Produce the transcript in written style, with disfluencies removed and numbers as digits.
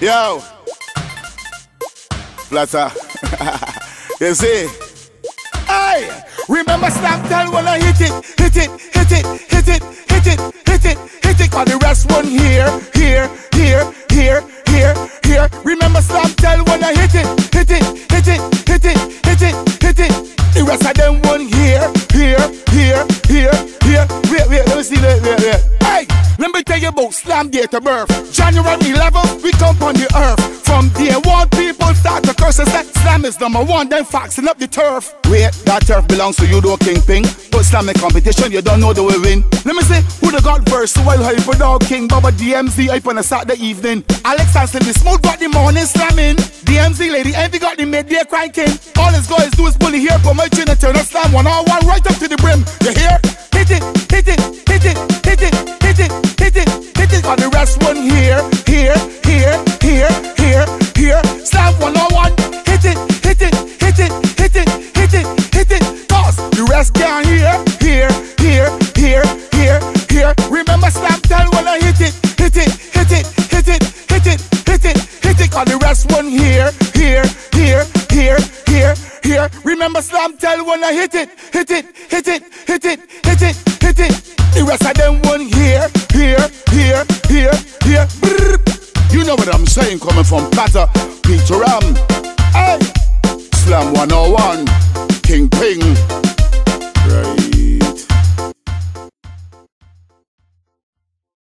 Yo, Platter. You see? Hey, remember Slam Tell when I hit it, hit it, hit it, hit it, hit it, hit it, hit it. Cause the rest one here, here, here, here, here, here. Remember Slam Tell when I hit it, hit it, hit it, hit it, hit it, hit it. The rest of them one here, here, here, here, here. Wait, let me see that. Wait. Hey, let me tell you about Slam date of birth. January 11th, we come on the earth. From day one, people start to curse and say Slam is number one, then faxing up the turf. Wait, that turf belongs to you, though, Kingpin. But Slam in competition, you don't know the way win. Let me see who the got verse. While Hyper Dog King, Baba DMZ hype on a Saturday evening. Alex Hansen, the Smooth got the morning slamming. DMZ Lady Envy got the midday cranking. All his guys do is pull the hair from my chin and turn a Slam 1-on-1 right up to the brim. You hear? Hit it, hit it, hit it, hit it, hit it, hit it, hit it. Got the rest one here, here, here, here, here, here. Slam 1-on-1. Hit it, hit it, hit it, hit it, hit it, hit it. Cause the rest down here, here, here, here, here, here. Remember Slam Tell when I hit it, hit it, hit it, hit it, hit it, hit it, hit it. Cause the rest one here, here, here, here, here, here. Remember Slam Tell when I hit it, hit it, hit it, hit it, hit it, hit it. The rest of them one here, here, here, here, here. Brrr. You know what I'm saying, coming from Platter, Peter Ram. Hey, Slam 101, Kingpin. Right.